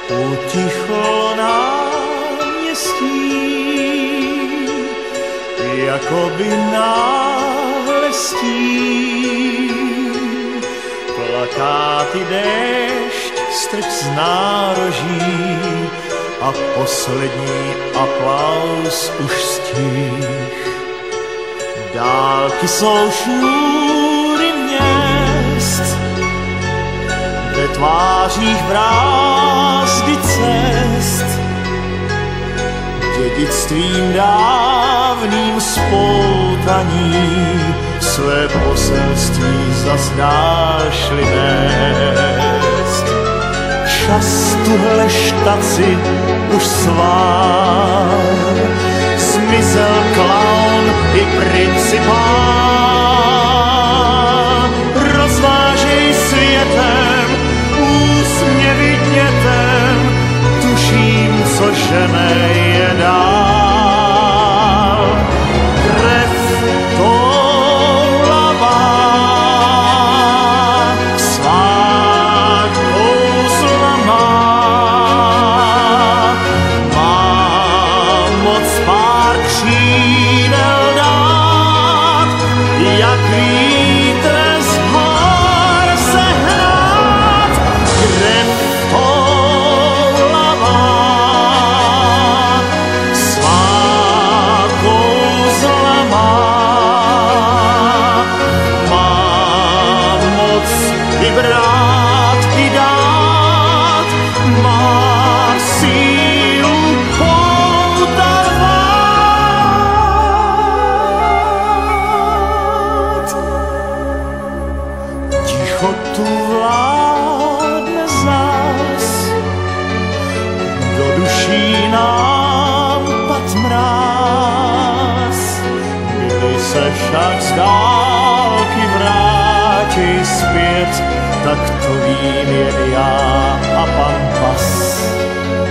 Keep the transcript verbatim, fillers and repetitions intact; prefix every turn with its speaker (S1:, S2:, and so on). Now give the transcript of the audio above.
S1: Utichlo náměstí, jakoby náhle stín. Plakáty, déšť, strč z nároží a poslední aplaus už stích. Dálky jsou šňůry měst, ve tvářích brázdy cest, dědictvím dávným spoutaní své poselství zas dáš-li nést. Čas tuhle štaci už svár, zmizel klaun i principál. Rozvážej světem, úsměvy dětem, tuším, co žene je dál. Krev toulavá, svá kouzla má, má moc pár křídel dát, jak vítr z hor se hrát. Krev toulavá, svá kouzla má, má moc i brát, i dát, má sílu poutarvat. Tichotu vládne zás, do duší nám pad mráz. Kdy se však z dálky vrátí zpět, tak to vím jen já a pan pas.